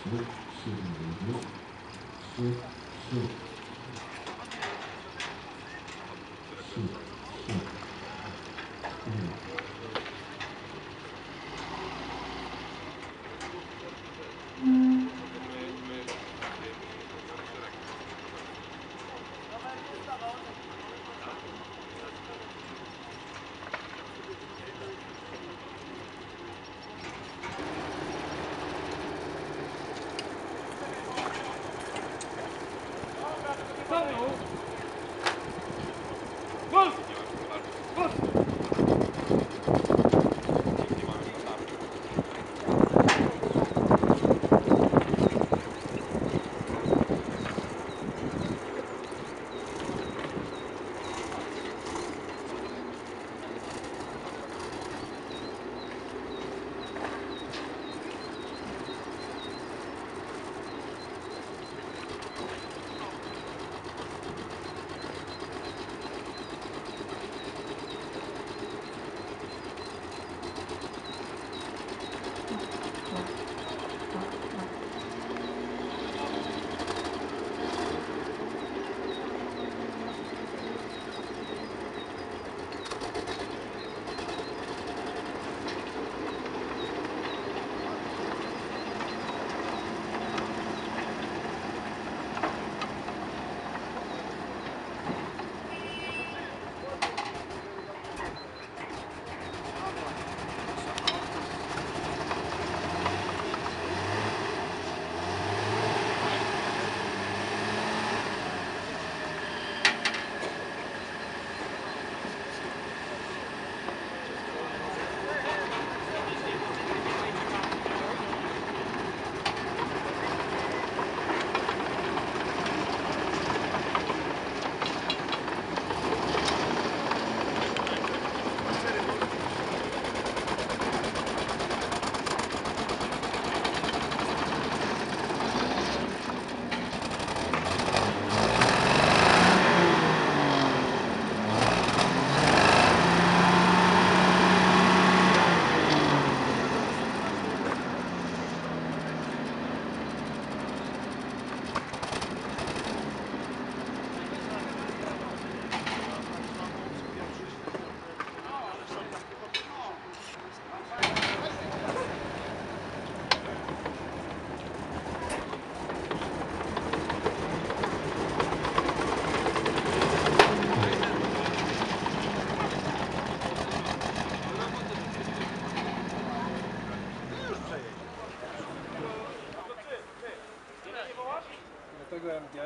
Tego MG.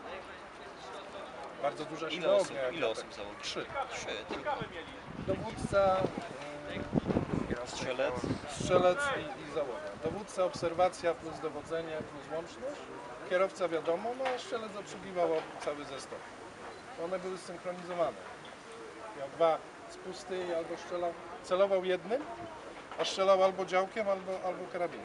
Bardzo duża Ile siła osób, ognia. ile osób załogi? 3. 3 tylko. Dowódca, strzelec i załoga. Dowódca, obserwacja plus dowodzenie plus łączność. Kierowca wiadomo, no a strzelec obsługiwał cały zestaw. One były zsynchronizowane. Miał 2 spusty i albo celował jednym, a strzelał albo działkiem, albo karabinem.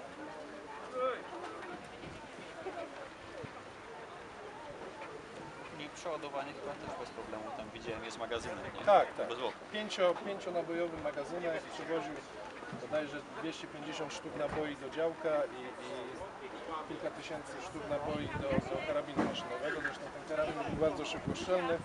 I przeładowanie chyba też bez problemu, tam widziałem, jest magazynek, nie? Tak, tak. Bez łoku. 5-nabojowy magazynek, przywoził bodajże 250 sztuk naboi do działka i kilka tysięcy sztuk naboi do karabinu maszynowego. Zresztą ten karabin był bardzo szybkostrzelny.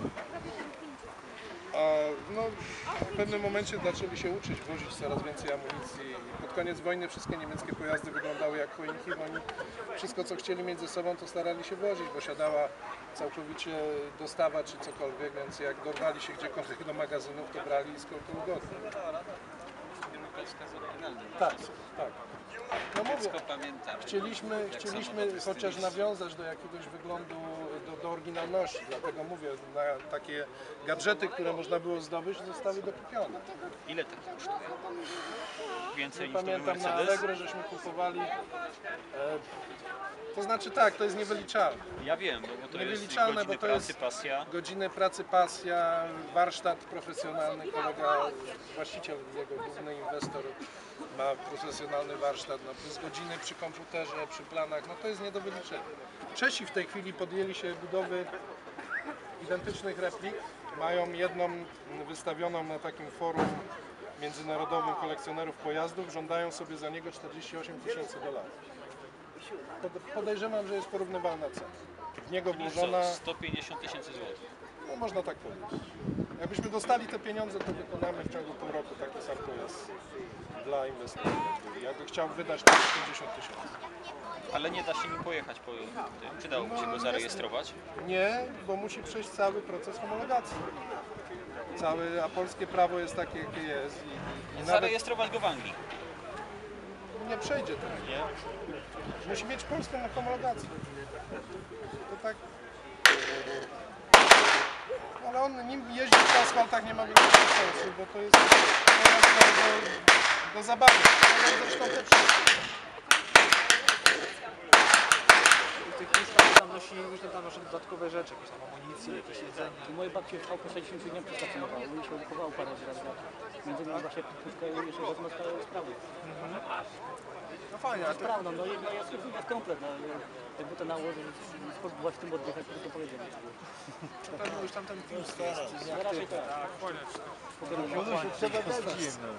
A no, w pewnym momencie zaczęli się uczyć wozić coraz więcej amunicji. Pod koniec wojny wszystkie niemieckie pojazdy wyglądały jak choinki, bo oni wszystko co chcieli między sobą to starali się wozić, bo siadała całkowicie dostawa czy cokolwiek, więc jak dorwali się gdziekolwiek do magazynów, to brali i skoro to ugodnie. Tak, tak. No mówię, chcieliśmy chociaż nawiązać do jakiegoś wyglądu, do oryginalności, dlatego mówię, na takie gadżety, które można było zdobyć, zostały dokupione. Ile taki kosztuje? Więcej niż Pamiętam to na Allegro, żeśmy kupowali, to znaczy tak, to jest niewyliczalne. Ja wiem, bo to jest Niewyliczalne, godziny bo to pracy, jest pasja. godziny pracy, pasja, warsztat profesjonalny, kolega, właściciel, jego główny inwestor ma profesjonalny warsztat, no plus godziny przy komputerze, przy planach, no to jest nie do wyliczenia. Czesi w tej chwili podjęli się budowy identycznych replik, mają jedną wystawioną na takim forum międzynarodowym kolekcjonerów pojazdów, żądają sobie za niego $48 000. Podejrzewam, że jest porównywalna cena. W niego Czyli włożona, co, 150 tysięcy złotych. no można tak powiedzieć. Jakbyśmy dostali te pieniądze, to wykonamy w ciągu pół roku taki sam pojazd dla inwestora. Jakby chciał wydać 50 tysięcy. Ale nie da się nim pojechać po tym. Czy dałoby się go zarejestrować? Nie, bo musi przejść cały proces homologacji. A polskie prawo jest takie, jakie jest i nawet Zarejestrować go w Anglii. nie przejdzie tego. Nie? Musi mieć polską homologację. To tak. Ale on nim jeździć po asfaltach nie ma większego sensu, bo to jest pojazd do zabawy. Ale zresztą te wszystkie. I w tych listach tam nosi różne tam nasze dodatkowe rzeczy, jakieś tam amunicje, jakieś jedzenie. Moje babcie w Chałku 60 dni przestacjonowały i się wychowało parę razy. Między innymi właśnie jeszcze wezmę sprawy. No fajnie, ale to, Prawda, no jest komplet, no, jakby to nałożyć, spróbować w tym oddychać, to powiedzieli. pewnie już tam ten plus jest Na razie tak. Trzeba dać im, no.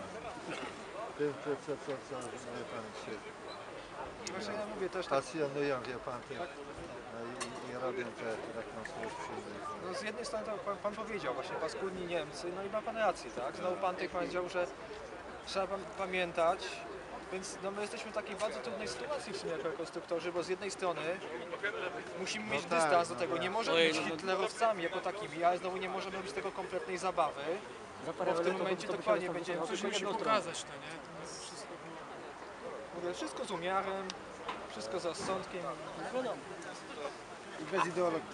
Co wie pan się właśnie ja mówię też tak, pasjonują, wie pan, tym, no i robią te rekonstrukcyjne. no z jednej strony to pan powiedział właśnie paskudni Niemcy, no i ma pan rację, tak? Znowu pan tutaj powiedział, że trzeba pamiętać, więc no my jesteśmy w takiej bardzo trudnej sytuacji w sumie jako konstruktorzy, bo z jednej strony musimy mieć tak, dystans do no tego, tak. nie możemy być hitlerowcami jako takimi, ale znowu nie możemy robić z tego kompletnej zabawy, Za parę bo w tym lat to momencie by się dokładnie rozpoczęło będziemy tylko coś jedną musi stronę. pokazać to, nie? Mówię, wszystko z umiarem, wszystko z rozsądkiem. I bez ideologii.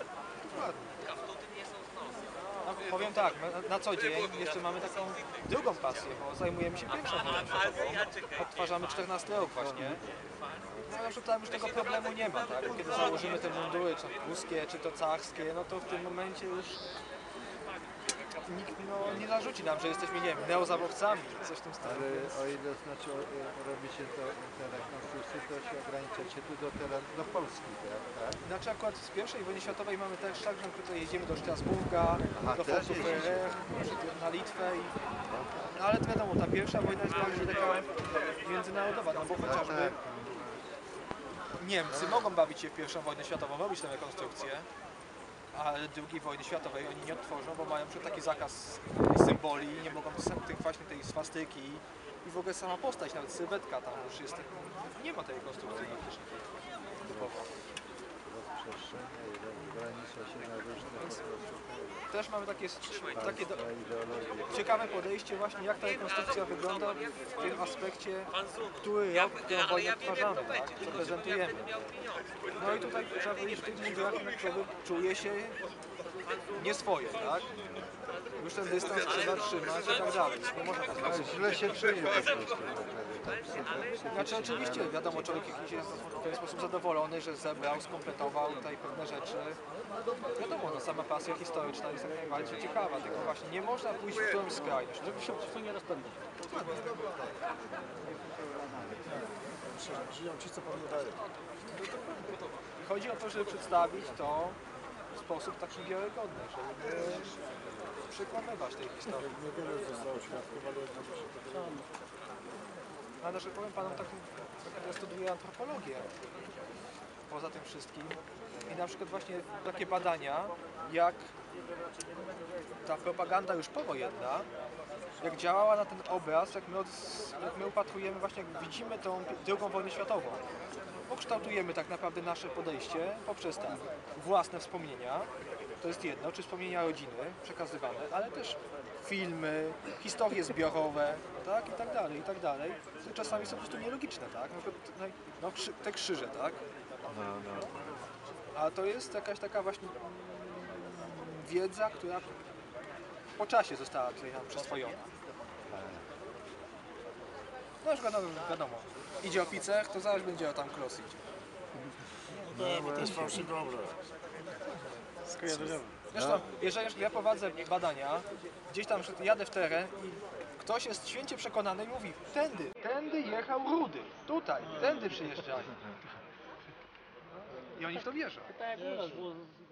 No, powiem tak, my na co dzień jeszcze mamy taką drugą pasję, bo zajmujemy się pierwszą wojną światową. Odtwarzamy 14 rok właśnie. No ale już tam już tego problemu nie ma, tak? Bo kiedy założymy te mundury, czy to pruskie, czy to carskie, no to w tym momencie już nikt nie narzuci nam, że jesteśmy, nie wiem, neozawodcami, coś w tym stylu. Ale o ile znaczy robicie te rekonstrukcje, to się ograniczacie tu do Polski, tak? Znaczy akurat z pierwszej wojny światowej mamy też tak, że tutaj jedziemy do Strasburga, Aha, do też Fortu jeździcie. Ferrer, na Litwę i... No ale to wiadomo, ta pierwsza wojna jest bardziej taka międzynarodowa, no bo chociażby Niemcy mogą bawić się w pierwszą wojnę światową, robić tę rekonstrukcję, ale II wojny światowej oni nie odtworzą, bo mają taki zakaz symboli, nie mogą właśnie tej swastyki i w ogóle sama postać, nawet sylwetka tam już jest, nie ma tej rekonstrukcji faktycznie. Rozprzestrzenia i ogranicza się na różne po prostu Też mamy takie ideologie. ciekawe podejście właśnie, jak ta rekonstrukcja wygląda w tym aspekcie, który rok tę wojnę odtwarzamy, tak? Co prezentujemy. No i tutaj trzeba powiedzieć, w tych mundurach jednakowych czuje się nieswoje, tak? Już ten dystans trzeba trzymać i tak dalej. Nie można tak Ale źle się czuje po prostu. Znaczy oczywiście, wiadomo, człowiek jakiś jest w ten sposób zadowolony, że zebrał, skompletował tutaj pewne rzeczy. Wiadomo, no, sama pasja historyczna jest jak najbardziej ciekawa, tylko właśnie nie można pójść w którąś skrajność. Żeby się po prostu nie rozpędzać. Żyją ci, co pamiętają. Chodzi o to, żeby przedstawić to w sposób taki wiarygodny, żeby przekłamywać tej historii. Niewiele zostało świadków, ale jednak się to Ale że powiem panom, ja studiuję antropologię poza tym wszystkim i na przykład właśnie takie badania, jak ta propaganda już powojenna, jak działała na ten obraz, jak my upatrujemy właśnie, jak widzimy tą II wojnę światową. Pokształtujemy tak naprawdę nasze podejście poprzez tak, własne wspomnienia, to jest jedno, czy wspomnienia rodziny przekazywane, ale też filmy, historie zbiorowe, tak, i tak dalej, i tak dalej, które czasami są po prostu nielogiczne, tak, te krzyże, tak, a to jest jakaś taka właśnie wiedza, która po czasie została tutaj nam przyswojona. No już wiadomo, idzie oficer, to zaraz będzie o tam cross idzie. Nie, bo to jest fałszywy obraz. Zresztą, jeżeli ja prowadzę badania, gdzieś tam jadę w teren i ktoś jest święcie przekonany i mówi, tędy jechał Rudy, tutaj, tędy przyjeżdżali. I oni w to wierzą. Tak jak u nas było